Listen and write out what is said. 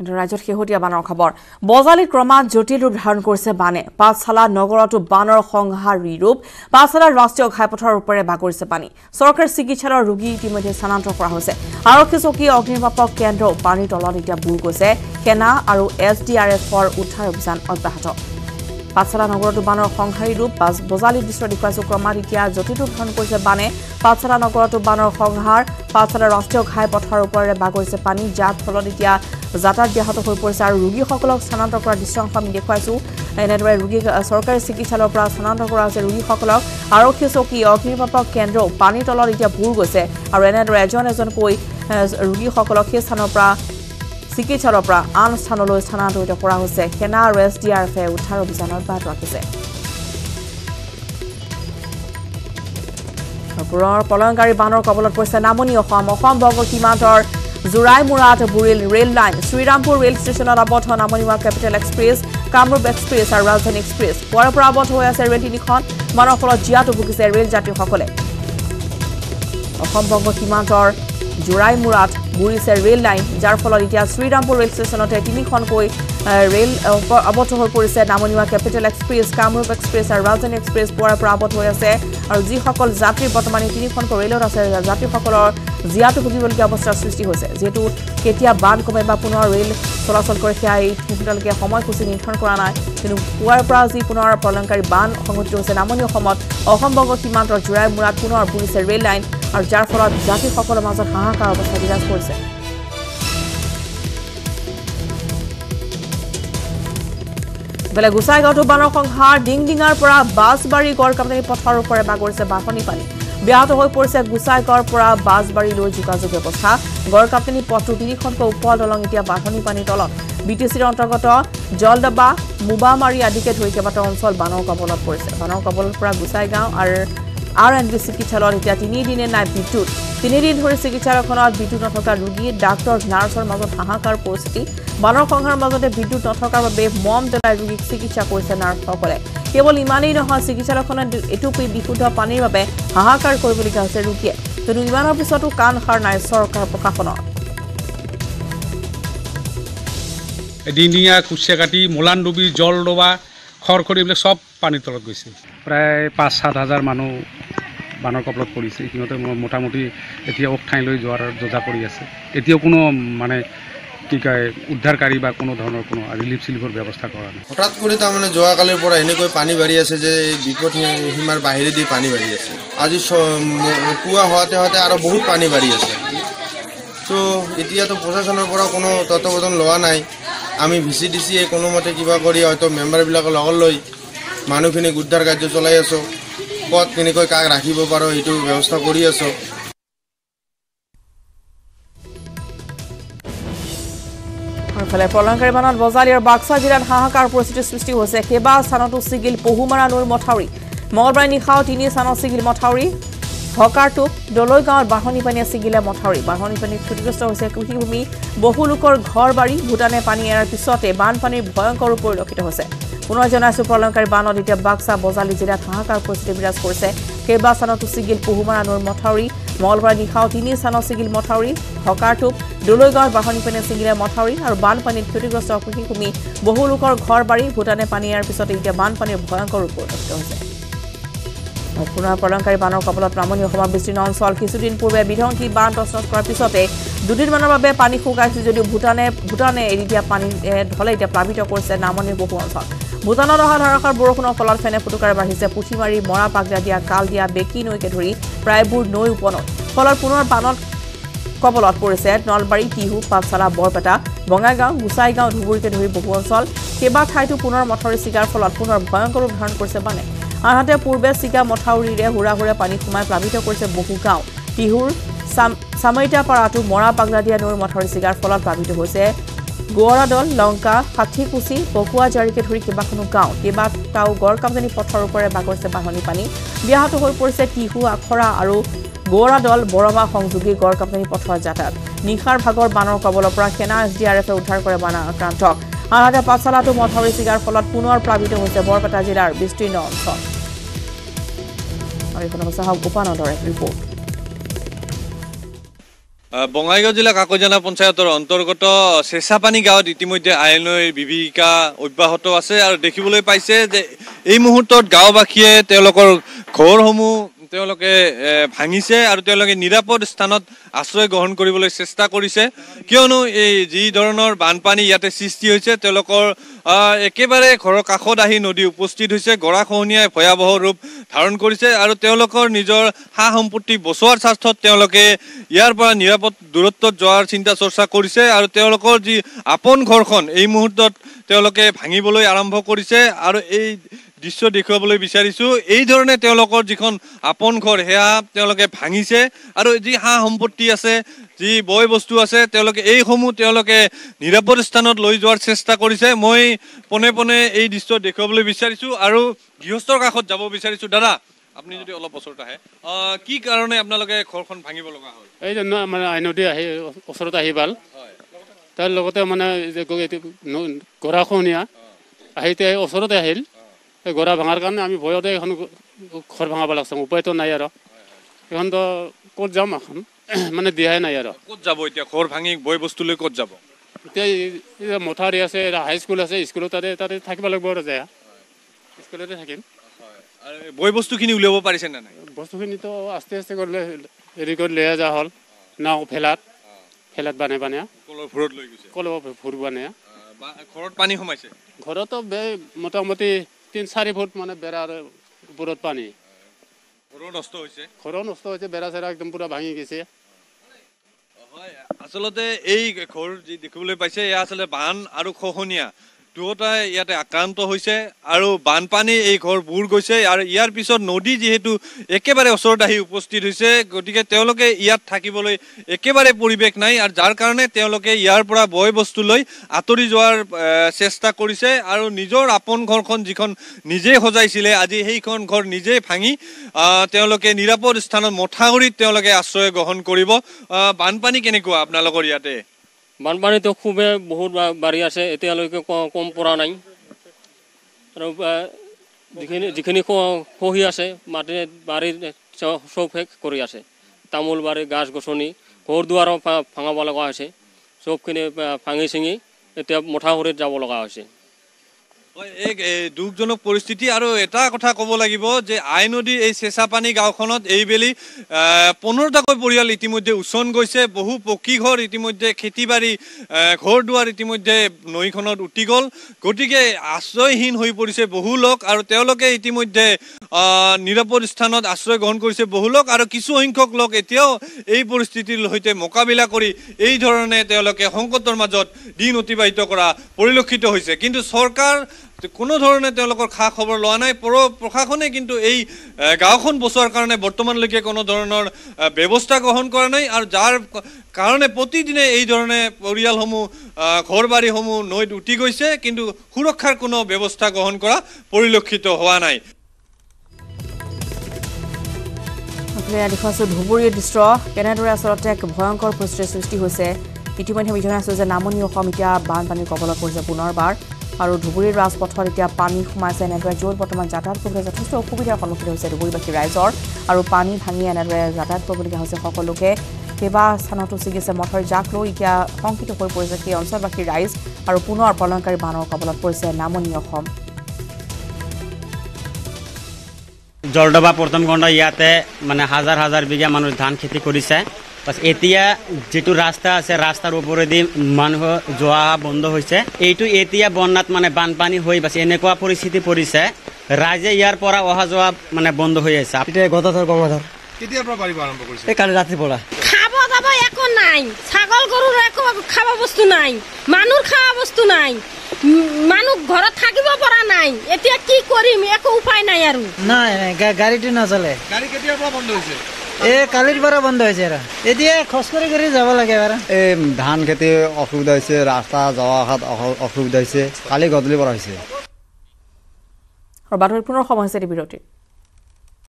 ৰাজ্যত শেহতীয়া বানৰ খবৰ বজালী ক্ৰমাৎ জটিল ৰূপ ধাৰণ কৰিছে বানে পাঠশালা নগৰতো বানৰ সংহাৰী ৰূপ পাঠশালাৰ ৰাষ্ট্ৰীয় ঘাইপথৰ ওপৰে বাগৰিছে পানী চৰকাৰী চিকিৎসালয়ৰ ৰোগী ইতিমধ্যে স্থানান্তৰ কৰা হৈছে আৰক্ষী চকী অগ্নিনিৰ্বাপক কেন্দ্ৰ পানীৰ তলত এতিয়া বুৰ গৈছে সেনা আৰু SDRFৰ উদ্ধাৰ অভিযান অব্যাহত পাঠশালা নগৰতো বানৰ সংহাৰী ৰূপ বজালী দৃশ্য দেখুৱাইছে ক্ৰমাৎ এতিয়া জটিল ৰূপ ধাৰণ কৰিছে বানে পাঠশালা নগৰতো বানৰ সংহাৰ পাঠশালাৰ ৰাষ্ট্ৰীয় ঘাইপথৰ ওপৰে বাগৰিছে পানী যাৰ ফলত এতিয়া যাতায়াত ব্যাহত হৈ পৰিছে আৰু ৰোগীসকলক স্থানান্তৰ কৰা দৃশ্যাংশ আমি দেখুৱাইছো এনেদৰে ৰোগী চৰকাৰী চিকিৎসালয়ৰ পৰা স্থানান্তৰ কৰা হৈছে ৰোগীসকলক আৰক্ষী চকী অগ্নিনিৰ্বাপক কেন্দ্ৰ পানীৰ তলত এতিয়া বুৰ গৈছে আৰু এনেদৰে এজনকৈ ৰোগীসকলক সেই স্থানৰ পৰা চিকিৎসালয়ৰ পৰা আন স্থানলৈ স্থানান্তৰিত কৰা হৈছে সেনা আৰু SDRFে উদ্ধাৰ অভিযান অব্যাহত ৰাখিছে প্ৰলয়ংকাৰী বানৰ কবলত পৰিছে নামনি অসম বংগ সীমান্তৰ জোৰাইমুৰাত বুৰিল ৰেল লাইন শ্ৰীৰামপুৰ ৰেল ষ্টেচনত আবদ্ধ নামনিমুৱা কেপিটেল এক্সপ্ৰেছ কামৰূপ এক্সপ্ৰেছ আৰু ৰাজধানী এক্সপ্ৰেছ পুৱাৰ পৰা আবদ্ধ হৈ আছে ৰেল তিনিখন বানৰ ফলত জিয়াতো ভুগিছে ৰেল যাত্ৰীসকলে অসম বংগ সীমান্তৰ জোৰাইমুৰাত বুৰিছে ৰেল লাইন যাৰ ফলত এতিয়া শ্ৰীৰামপুৰ ৰেল ষ্টেচনতে তিনিখনকৈ ৰেল আবদ্ধ হৈ পৰিছে নামনিমুৱা কেপিটেল এক্সপ্ৰেছ কামৰূপ এক্সপ্ৰেছ আৰু ৰাজধানী এক্সপ্ৰেছ পুৱাৰ পৰা আবদ্ধ হৈ আছে আৰু যিসকল যাত্ৰী বৰ্তমান তিনিখনকৈ ৰেলত আছে যাত্ৰীসকলৰ জিয়াতো ভুগিবলগীয়া অৱস্থাৰ সৃষ্টি হৈছে যিহেতু কেতিয়া বান কমে বা পুনৰ ৰেল চলাচল কৰে সেয়া এতিয়ালৈকে সময়সূচী নিৰ্ধাৰণ কৰা নাই কিন্তু পুৱাৰ পৰা যি পুনৰ প্ৰলয়ংকাৰী বান সংঘটিত হৈছে নামনি অসমত অসম বংগ সীমান্তৰ জোৰাইমুৰাত পুনৰ বুৰিছে ৰেল লাইন আৰু যাৰ ফলত যাত্ৰীসকলৰ মাজত হাহাকাৰ অৱস্থা বিৰাজ কৰিছে বেলে গোসাইগাঁৱতো বানৰ সংহাৰ ডিংডিঙাৰ পৰা বাছবাৰী গড়কাপ্তানি পথৰ ওপৰে বাগৰিছে বাঢ়নি পানী ব্যাহত হৈ পৰিছে গোসাইগাঁৱৰ পৰা বাছবাৰীলৈ যোগাযোগ ব্যৱস্থা গড়কাপ্তানি পথটো তিনিখনকৈ ওপৰ দলং এতিয়া বাঢ়নি পানীৰ তলত BTCৰ অন্তৰ্গত জলডবা মুবামাৰী আদিকে ধৰি কেইবাটাও অঞ্চল বানৰ কবলত পৰিছে বানৰ কবলৰ পৰা গোসাইগাঁও আৰু RNB চিকিৎসালয়ত এতিয়া 3 দিনে নাই বিদ্যুৎ 3 দিন ধৰি চিকিৎসালয়খনত বিদ্যুৎ নথকা ৰোগী ডাক্তৰ নাৰ্ছৰ মাজত হাহাকাৰ পৰিস্থিতি বানৰ সংহাৰ মাজতে বিদ্যুৎ নথকাৰ বাবে মম জ্বলাই ৰোগীক চিকিৎসা কৰিছে নাৰ্ছসকলে কেৱল ইমানেই নহয় চিকিৎসালয়খনত এটুপি বিশুদ্ধ পানীৰ বাবে হাহাকাৰ কৰিবলগীয়া হৈছে ৰোগীয়ে কিন্তু ইমানৰ পিছতো কাণ সাৰ নাই চৰকাৰ প্ৰশাসনৰ ডিঙিয়া কুচিয়াকাটি মোলানডুবি জলডবা খৰখৰি এইবিলাক সব পানীৰ তলত গৈছে প্ৰায় 5-7 হাজাৰ মানুহ বানৰ কবলত পৰিছে সিহঁতে মোটামুটি এতিয়া ঠাইলৈ যোৱাৰ যোজা কৰি আছে এতিয়াও কোনো মানে কি কয় উদ্ধাৰকাৰী বা কোনো ধৰণৰ কোনো ৰিলিফ চিলিফৰ ব্যৱস্থা কৰা নাই হঠাৎ কৰি তাৰমানে যোৱাকালিৰ পৰা এনেকৈ পানী বাঢ়ি আছে যে বিপদ সীমাৰ বাহিৰেদি পানী বাঢ়ি আছে আজি পুৱা হোৱাতে আৰু বহুত পানী বাঢ়ি আছে তো এতিয়াতো প্ৰশাসনৰ পৰা কোনো তত্ত্বাৱধান লোৱা নাই আমি VCDCয়ে কোনোমতে কিবা কৰি হয়তো মেম্বাৰবিলাকৰ লগত লৈ মানুহখিনিক উদ্ধাৰ কাৰ্য চলাই আছো ক'ত কেনেকৈ কাক ৰাখিব পাৰো এইটো ব্যৱস্থা কৰি আছো ফলে প্ৰলয়ংকাৰী বানত বজালী আৰু বাক্সা জিলাত হাহাকাৰ পৰিস্থিতিৰ সৃষ্টি হৈছে কেইবা স্থানতো চিগিল পহুমাৰা নৈৰ মথাউৰি মঙলবাৰে নিশাও 3 স্থানত চিগিল মথাউৰি হকাৰটো দলৈগাঁৱৰ বাঢ়নি পানীয়ে চিগিলে মথাউৰি বাঢ়নি পানীত ক্ষতিগ্ৰস্ত হৈছে কৃষিভূমি বহু লোকৰ ঘৰ বাৰী ভূটানে পানী এৰাৰ পিছতে বানপানীৰ ভয়ংকৰ ৰূপ পৰিলক্ষিত হৈছে পুনৰ জনাইছো প্ৰলয়ংকাৰী বানত এতিয়া বাক্সা বজালী জিলাত হাহাকাৰ পৰিস্থিতি বিৰাজ কৰিছে কেইবা স্থানতো চিগিল পহুমাৰা নৈৰ মথাউৰি মঙলবাৰে নিশাও 3 স্থানত চিগিল মথাউৰি হকাৰটো দলৈগাঁৱৰ বাঢ়নি পানীয়ে চিগিলে মথাউৰি আৰু বানপানীত ক্ষতিগ্ৰস্ত কৃষিভূমি বহু লোকৰ ঘৰ বাৰী ভূটানে পানী এৰাৰ পিছতে এতিয়া বানপানীৰ ভয়ংকৰ ৰূপ পৰিলক্ষিত হৈছে পুনৰ প্ৰলয়ংকাৰী বানৰ কবলত নামনি অসমৰ বিস্তীৰ্ণ অঞ্চল কিছুদিন পূৰ্বে বিধ্বংসী বান তছনছ কৰাৰ পিছতে দুদিনমানৰ বাবে পানী শুকাইছে যদিও ভূটানে এৰি দিয়া পানী ঢলে এতিয়া প্লাবিত কৰিছে নামনিৰ বহু অঞ্চল ভূটানত অহা ধাৰাসাৰ বৰষুণৰ ফলত ফেনে ফুটুকাৰে বাঢ়িছে পুঠিমাৰী মৰা পাগলা দিয়া কাল দিয়া বেকি নৈকে ধৰি প্ৰায়বোৰ নৈ উপনৈ ফলত পুনৰ বানত কবলত পৰিছে নলবাৰী টিহু পাঠশালা বৰপেটা বঙাইগাঁও গোসাইগাঁও ধুবুৰীকে ধৰি বহু অঞ্চল কেইবা ঠাইতো পুনৰ মথাউৰি ছিগাৰ ফলত পুনৰ ভয়ংকৰ ৰূপ ধাৰণ কৰিছে বানে আনহাতে পূৰ্বে চিগা মথাউৰিৰে হুৰা পানী সোমাই প্লাবিত কৰিছে বহু গাঁও টিহুৰ সামৰিটাপাৰাটো মৰা পাগলা দিয়া নৈৰ মথাউৰি ছিগাৰ ফলত প্লাবিত হৈছে গোৱাৰাদল লংকা হাতীকুচি বকুৱাজাৰীকে ধৰি কেইবাখনো গাঁও কেইবাটাও গড়কাপ্তানি পথৰ ওপৰে বাগৰিছে বাঢ়নি পানী ব্যাহত হৈ পৰিছে টিহু আখৰা আৰু গোৱাৰাদল বৰমা সংযোগী গড়কাপ্তানি পথৰ যাতায়াত নিশাৰ ভাগৰ বানৰ কবলৰ পৰা সেনা SDRFে উদ্ধাৰ কৰে বান আক্ৰান্তক আনহাতে পাঠশালাটো মথাউৰি ছিগাৰ ফলত পুনৰ প্লাবিত হৈছে বৰপেটা জিলাৰ বিস্তীৰ্ণ অঞ্চল আৰু এখন উপানন্দৰ ৰিপৰ্ট বঙাইগাঁও জিলা কাকজানা পঞ্চায়তৰ অন্তৰ্গত চেঁচাপানী গাঁৱত ইতিমধ্যে আইনৈৰ বিভীষিকা অব্যাহত আছে আৰু দেখিবলৈ পাইছে যে এই মুহূৰ্তত গাঁওবাসীয়ে তেওঁলোকৰ ঘৰসমূহ তেওঁলোকে ভাঙিছে আৰু তেওঁলোকে নিৰাপদ স্থানত আশ্ৰয় গ্ৰহণ কৰিবলৈ চেষ্টা কৰিছে কিয়নো এই যি ধৰণৰ বানপানী ইয়াতে সৃষ্টি হৈছে তেওঁলোকৰ একেবাৰে ঘৰৰ কাষত আহি নদী উপস্থিত হৈছে গৰাখহনীয়াই ভয়াৱহ ৰূপ ধাৰণ কৰিছে আৰু তেওঁলোকৰ নিজৰ সা সম্পত্তি বচোৱাৰ স্বাৰ্থত তেওঁলোকে ইয়াৰ পৰা নিৰাপদ দূৰত্বত যোৱাৰ চিন্তা চৰ্চা কৰিছে আৰু তেওঁলোকৰ যি আপোন ঘৰখন এই মুহূৰ্তত তেওঁলোকে ভাঙিবলৈ আৰম্ভ কৰিছে আৰু এই দৃশ্য দেখুৱাবলৈ বিচাৰিছোঁ এই ধৰণে তেওঁলোকৰ যিখন আপোন ঘৰ সেয়া তেওঁলোকে ভাঙিছে আৰু যি সা সম্পত্তি আছে যি বয় বস্তু আছে তেওঁলোকে এইসমূহ তেওঁলোকে নিৰাপদ স্থানত লৈ যোৱাৰ চেষ্টা কৰিছে মই পোনে পোনে এই দৃশ্য দেখুৱাবলৈ বিচাৰিছোঁ আৰু গৃহস্থৰ কাষত যাব বিচাৰিছোঁ দাদা আপুনি যদি অলপ ওচৰত আহে কি কাৰণে আপোনালোকে ঘৰখন ভাঙিব লগা হ'ল এই জন্য মানে আইনদী আহি ওচৰত আহি ভাল তাৰ লগতে মানে গৰাখহনীয়া আহিতে ওচৰতে আহিল এই গৰা ভাঙাৰ কাৰণে আমি ভয়তে এখন ঘৰ ভাঙাব লাগছে উপায়তো নাই আৰু এখনতো ক'ত যাম এখন মানে দিয়াই নাই আৰু ক'ত যাব এতিয়া ঘৰ ভাঙি বয় বস্তু লৈ ক'ত যাব এতিয়া মথাউৰি আছে হাইস্কুল আছে স্কুলত তাতে থাকিব লাগিব আৰু যায় স্কুলতে থাকিম বয় বস্তুখিনি উলিয়াব পাৰিছে নে নাই বস্তুখিনিতো আস্তে আস্তে কৰিলে হেৰি কৰি লৈ যোৱা হ'ল নাও ফেলাত বানে কলৰ ভূৰত লৈ গৈছে কলৰ ভূৰ বানে ঘৰত পানী সোমাইছে ঘৰতো মোটামুটি 3-4 ফুট মানে বেৰাৰ ওপৰত পানী ঘৰো নষ্ট হৈছে বেৰা চেৰা একদম পুৰা ভাঙি গৈছে আচলতে এই ঘৰ যি দেখিবলৈ পাইছে এয়া আচলতে বান আৰু খহনীয়া দুয়োটাই ইয়াতে আক্ৰান্ত হৈছে আৰু বানপানী এই ঘৰ বুৰ গৈছে আৰু ইয়াৰ পিছত নদী যিহেতু একেবাৰে ওচৰত আহি উপস্থিত হৈছে গতিকে তেওঁলোকে ইয়াত থাকিবলৈ একেবাৰে পৰিৱেশ নাই আৰু যাৰ কাৰণে তেওঁলোকে ইয়াৰ পৰা বয় বস্তু লৈ আঁতৰি যোৱাৰ চেষ্টা কৰিছে আৰু নিজৰ আপোন ঘৰখন যিখন নিজে সজাইছিলে আজি সেইখন ঘৰ নিজে ভাঙি তেওঁলোকে নিৰাপদ স্থানত মথাউৰিত তেওঁলোকে আশ্ৰয় গ্ৰহণ কৰিব বানপানী কেনেকুৱা আপোনালোকৰ ইয়াতে বানপানীটো খুবেই বহুত বাঢ়ি আছে এতিয়ালৈকে কম পৰা নাই আৰু যিখিনি খহি আছে মাটি বাৰীৰ চব শেষ কৰি আছে তামোল বাৰী গাছ গছনি ঘৰ দুৱাৰো ভাঙাব লগা হৈছে চবখিনি ভাঙি চিঙি এতিয়া মথাউৰিত যাব লগা হৈছে এক দুখজনক পৰিস্থিতি আৰু এটা কথা ক'ব লাগিব যে আইনদী এই চেঁচাপানী গাঁওখনত এইবেলি 15টাকৈ পৰিয়াল ইতিমধ্যে উচন গৈছে বহু পকী ঘৰ ইতিমধ্যে খেতি বাৰী ঘৰ দুৱাৰ ইতিমধ্যে নৈখনত উটি গ'ল গতিকে আশ্ৰয়হীন হৈ পৰিছে বহু লোক আৰু তেওঁলোকে ইতিমধ্যে নিৰাপদ স্থানত আশ্ৰয় গ্ৰহণ কৰিছে বহু লোক আৰু কিছু সংখ্যক লোক এতিয়াও এই পৰিস্থিতিৰ সৈতে মোকাবিলা কৰি এই ধৰণে তেওঁলোকে সংকটৰ মাজত দিন অতিবাহিত কৰা পৰিলক্ষিত হৈছে কিন্তু চৰকাৰ কোনো ধৰণে তেওঁলোকৰ খা খবৰ লোৱা নাই প্ৰশাসনে কিন্তু এই গাঁওখন বচোৱাৰ কাৰণে বৰ্তমানলৈকে কোনো ধৰণৰ ব্যৱস্থা গ্ৰহণ কৰা নাই আৰু যাৰ কাৰণে প্ৰতিদিনে এই ধৰণে পৰিয়ালসমূহ ঘৰ বাৰীসমূহ নৈত উটি গৈছে কিন্তু সুৰক্ষাৰ কোনো ব্যৱস্থা গ্ৰহণ কৰা পৰিলক্ষিত হোৱা নাই দেখুৱাইছোঁ ধুবুৰীৰ দৃশ্য কেনেদৰে আচলতে এক ভয়ংকৰ পৰিস্থিতিৰ সৃষ্টি হৈছে ইতিমধ্যে আমি জনাইছোঁ যে নামনি অসম এতিয়া বানপানীৰ কবলত পৰিছে পুনৰবাৰ আৰু ধুবুৰীৰ ৰাজপথত এতিয়া পানী সোমাইছে এনেদৰে য'ত বৰ্তমান যাতায়াত কৰিবলৈ যথেষ্ট অসুবিধাৰ সন্মুখীন হৈছে ধুবুৰীবাসী ৰাইজৰ আৰু পানী ভাঙি এনেদৰে যাতায়াত কৰিবলগীয়া হৈছে সকলোকে কেইবা স্থানতো ছিগিছে মথাউৰি জাক লৈ এতিয়া শংকিত হৈ পৰিছে সেই অঞ্চলবাসীৰ ৰাইজ আৰু পুনৰ প্ৰলয়ংকাৰী বানৰ কবলত পৰিছে নামনি অসম জলডবা প্ৰথম খণ্ড ইয়াতে মানে হাজাৰ হাজাৰ বিঘা মানুহ ধান খেতি কৰিছে বাছ এতিয়া যেটো ৰাস্তা আছে ৰাস্তাৰ ওপৰেদি মানুহ যোৱা বন্ধ হৈছে এইটো এতিয়া বন্যাত মানে বানপানী হৈ বাছ এনেকুৱা পৰিস্থিতি পৰিছে ৰাইজে ইয়াৰ পৰা অহা যোৱা মানে বন্ধ হৈ আছে এতিয়া গদাধৰ গঙ্গাধৰ কেতিয়াৰ পৰা পাৰিব আৰম্ভ কৰিছে এই কালি ৰাতিৰ পৰা খাব যাব একো নাই ছাগল গৰুৰ একো খাব বস্তু নাই মানুহৰ খাব বস্তু নাই মানুহ ঘৰত থাকিব পৰা নাই এতিয়া কি কৰিম একো উপায় নাই আৰু নাই গাড়ীটো নচলে গাড়ী কেতিয়াৰ পৰা বন্ধ হৈছে কালিৰ পৰা বন্ধ হৈছে আৰু এতিয়া খোজ কৰি যাব লাগে আৰু এই ধান খেতি অসুবিধা হৈছে ৰাস্তা যোৱা অহাত অসুবিধা হৈছে কালি গধূলিৰ পৰা হৈছে আৰু বাতৰি পুনৰ সময় হৈছে বিৰতিৰ